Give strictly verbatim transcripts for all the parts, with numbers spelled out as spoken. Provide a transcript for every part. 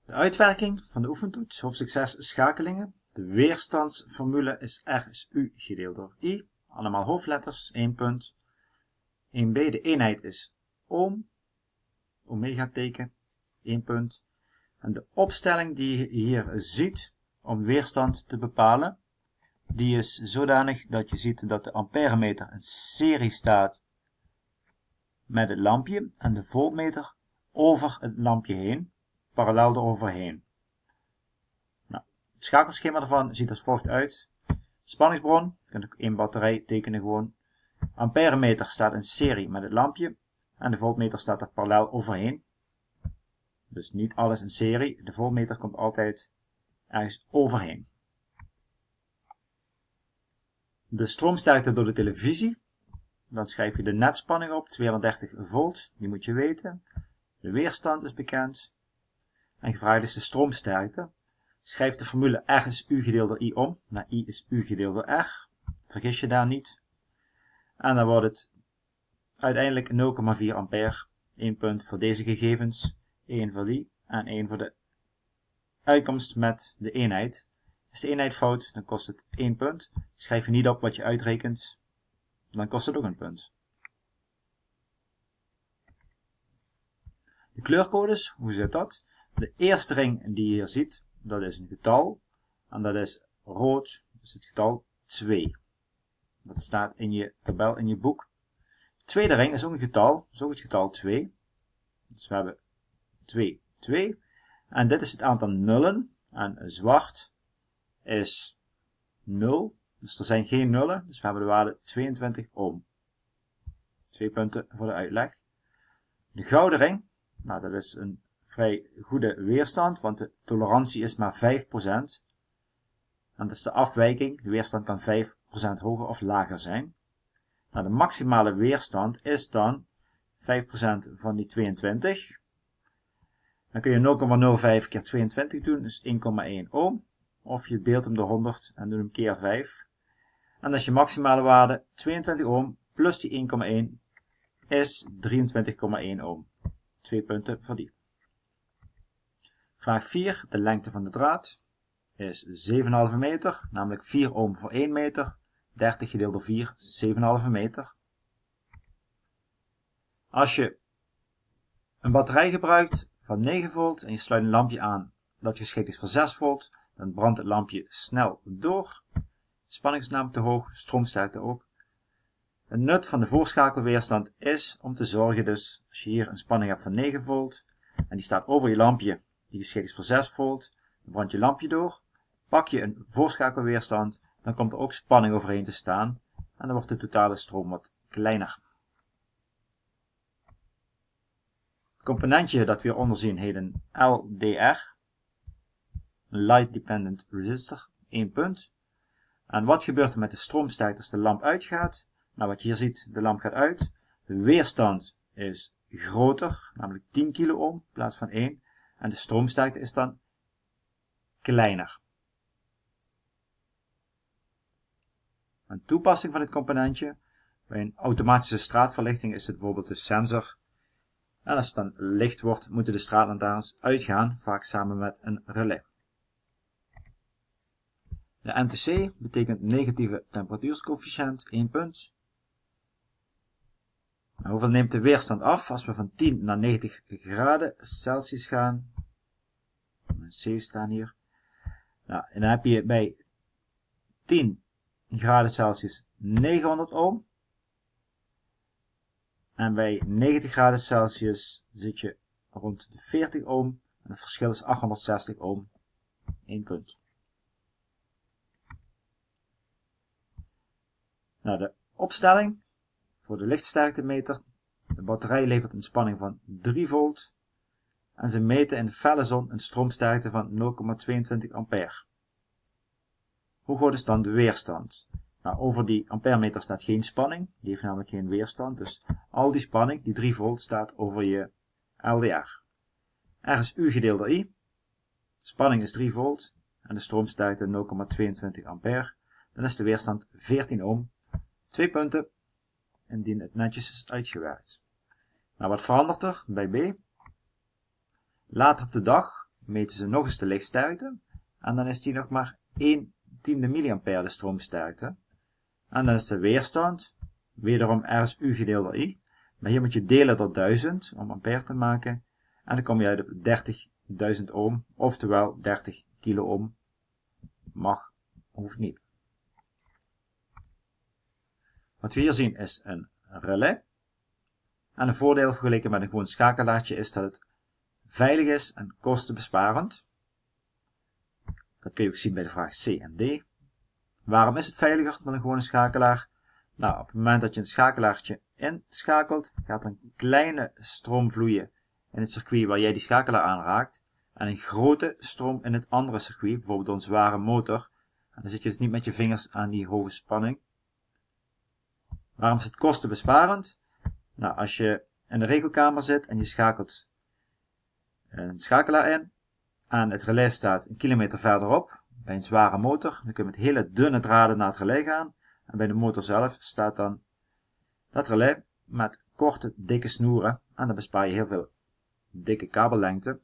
De uitwerking van de oefentoets, hoofdstuk zes schakelingen. De weerstandsformule is R is U gedeeld door I. Allemaal hoofdletters, één punt. één b, de eenheid is ohm, omega teken, één punt. En de opstelling die je hier ziet om weerstand te bepalen, die is zodanig dat je ziet dat de amperemeter in serie staat met het lampje en de voltmeter over het lampje heen, parallel eroverheen. Nou, het schakelschema ervan ziet als volgt uit. Spanningsbron, je kunt ook één batterij tekenen gewoon. Amperemeter staat in serie met het lampje en de voltmeter staat er parallel overheen. Dus niet alles in serie, de voltmeter komt altijd ergens overheen. De stroomsterkte door de televisie, dan schrijf je de netspanning op, tweehonderddertig volt, die moet je weten. De weerstand is bekend. En gevraagd is de stroomsterkte. Schrijf de formule R is U gedeeld door I om, naar I is U gedeeld door R. Vergis je daar niet. En dan wordt het uiteindelijk nul komma vier ampère. één punt voor deze gegevens, één voor die en één voor de uitkomst met de eenheid. Is de eenheid fout, dan kost het één punt. Schrijf je niet op wat je uitrekent, dan kost het ook een punt. De kleurcodes, hoe zit dat? De eerste ring die je hier ziet, dat is een getal. En dat is rood, dat is het getal twee. Dat staat in je tabel in je boek. De tweede ring is ook een getal, dat is ook het getal twee. Dus we hebben twee, twee. En dit is het aantal nullen. En zwart is nul. Dus er zijn geen nullen. Dus we hebben de waarde tweeëntwintig ohm. Twee punten voor de uitleg. De gouden ring. Nou, dat is een vrij goede weerstand, want de tolerantie is maar vijf procent. En dat is de afwijking. De weerstand kan vijf procent hoger of lager zijn. Nou, de maximale weerstand is dan vijf procent van die tweeëntwintig. Dan kun je nul komma nul vijf keer tweeëntwintig doen, dus één komma één ohm. Of je deelt hem door honderd en doet hem keer vijf. En dat is je maximale waarde, tweeëntwintig ohm, plus die één komma één is drieëntwintig komma één ohm. Twee punten voor die. Vraag vier. De lengte van de draad is zeven komma vijf meter, namelijk vier ohm voor één meter. dertig gedeeld door vier is zeven komma vijf meter. Als je een batterij gebruikt van negen volt en je sluit een lampje aan dat geschikt is voor zes volt, dan brandt het lampje snel door. Spanning is namelijk te hoog, stroomsterkte ook. Het nut van de voorschakelweerstand is om te zorgen, dus als je hier een spanning hebt van negen volt en die staat over je lampje die geschikt is voor zes volt, dan brandt je lampje door. Pak je een voorschakelweerstand, dan komt er ook spanning overheen te staan en dan wordt de totale stroom wat kleiner. Het componentje dat we hieronder zien heet een L D R, een Light Dependent Resistor, één punt. En wat gebeurt er met de stroomsterkte als de lamp uitgaat? Nou, wat je hier ziet, de lamp gaat uit. De weerstand is groter, namelijk tien kilo ohm in plaats van één. En de stroomsterkte is dan kleiner. Een toepassing van dit componentje. Bij een automatische straatverlichting is het bijvoorbeeld de sensor. En als het dan licht wordt, moeten de straatlantaarns uitgaan, vaak samen met een relais. De N T C betekent negatieve temperatuurscoëfficiënt, één punt. Nou, hoeveel neemt de weerstand af als we van tien naar negentig graden Celsius gaan? Een C staan hier. Nou, en dan heb je bij tien graden Celsius negenhonderd ohm. En bij negentig graden Celsius zit je rond de veertig ohm. En het verschil is achthonderdzestig ohm. één punt. Nou, de opstelling voor de lichtsterktemeter. De batterij levert een spanning van drie volt. En ze meten in de felle zon een stroomsterkte van nul komma tweeëntwintig ampère. Hoe groot is dan de weerstand? Nou, over die amperemeter staat geen spanning. Die heeft namelijk geen weerstand. Dus al die spanning, die drie volt, staat over je L D R. R is U gedeeld door I. De spanning is drie volt. En de stroomsterkte nul komma tweeëntwintig ampère. Dan is de weerstand veertien ohm. Twee punten, indien het netjes is uitgewerkt. Nou, wat verandert er bij B? Later op de dag, meten ze nog eens de lichtsterkte. En dan is die nog maar één tiende milliampère de stroomsterkte. En dan is de weerstand, wederom R is U gedeeld door I. Maar hier moet je delen door duizend om ampère te maken. En dan kom je uit op dertigduizend ohm, oftewel dertig kilo ohm. Mag, hoeft niet. Wat we hier zien is een relais. En een voordeel vergeleken met een gewoon schakelaartje is dat het veilig is en kostenbesparend. Dat kun je ook zien bij de vraag C en D. Waarom is het veiliger dan een gewone schakelaar? Nou, op het moment dat je een schakelaartje inschakelt, gaat er een kleine stroom vloeien in het circuit waar jij die schakelaar aanraakt. En een grote stroom in het andere circuit, bijvoorbeeld door een zware motor. En dan zit je dus niet met je vingers aan die hoge spanning. Waarom is het kostenbesparend? Nou, als je in de regelkamer zit en je schakelt een schakelaar in. En het relais staat een kilometer verderop, bij een zware motor. Dan kun je met hele dunne draden naar het relais gaan. En bij de motor zelf staat dan dat relais met korte, dikke snoeren. En dan bespaar je heel veel dikke kabellengte.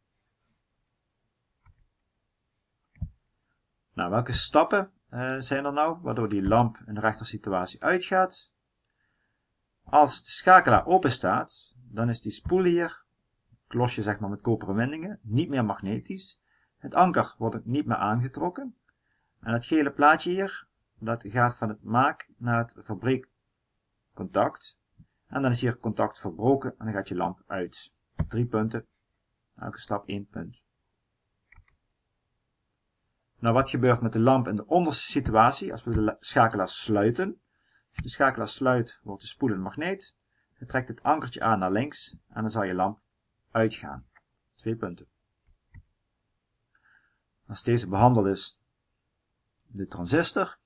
Nou, welke stappen uh, zijn er nou, waardoor die lamp in de rechtersituatie uitgaat? Als de schakelaar open staat, dan is die spoel hier, klosje zeg maar met koperen windingen, niet meer magnetisch. Het anker wordt ook niet meer aangetrokken. En het gele plaatje hier, dat gaat van het maak naar het fabriekcontact. En dan is hier contact verbroken en dan gaat je lamp uit. Drie punten, elke stap één punt. Nou, wat gebeurt met de lamp in de onderste situatie als we de schakelaar sluiten? Als je de schakelaar sluit, wordt de spoel een magneet. Je trekt het ankertje aan naar links en dan zal je lamp uitgaan. Twee punten. Als deze behandeld is, de transistor.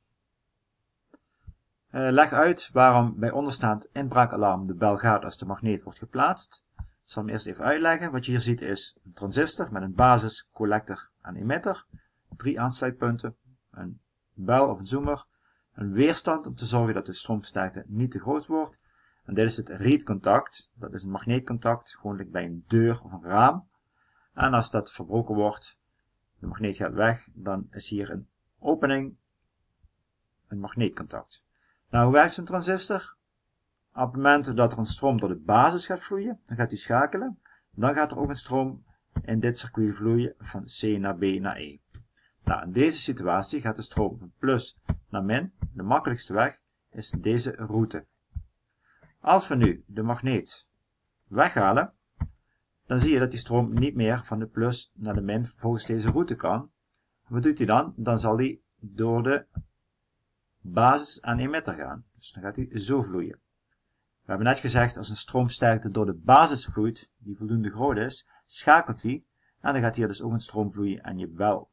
Uh, leg uit waarom bij onderstaand inbraakalarm de bel gaat als de magneet wordt geplaatst. Ik zal hem eerst even uitleggen. Wat je hier ziet is een transistor met een basis, collector en emitter. Drie aansluitpunten, een bel of een zoomer, een weerstand om te zorgen dat de stroomsterkte niet te groot wordt. En dit is het reed-contact, dat is een magneetcontact, gewoonlijk bij een deur of een raam. En als dat verbroken wordt, de magneet gaat weg, dan is hier een opening, een magneetcontact. Nou, hoe werkt zo'n transistor? Op het moment dat er een stroom door de basis gaat vloeien, dan gaat die schakelen. Dan gaat er ook een stroom in dit circuit vloeien van C naar B naar E. Nou, in deze situatie gaat de stroom van plus naar min. De makkelijkste weg is deze route. Als we nu de magneet weghalen, dan zie je dat die stroom niet meer van de plus naar de min volgens deze route kan. Wat doet hij dan? Dan zal hij door de basis en emitter gaan. Dus dan gaat hij zo vloeien. We hebben net gezegd, als een stroomsterkte door de basis vloeit, die voldoende groot is, schakelt hij. En dan gaat hier dus ook een stroom vloeien en je bel.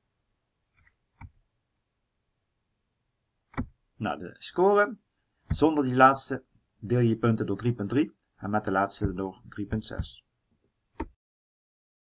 Nou, de score. Zonder die laatste deel je je punten door drie punt drie en met de laatste door drie punt zes.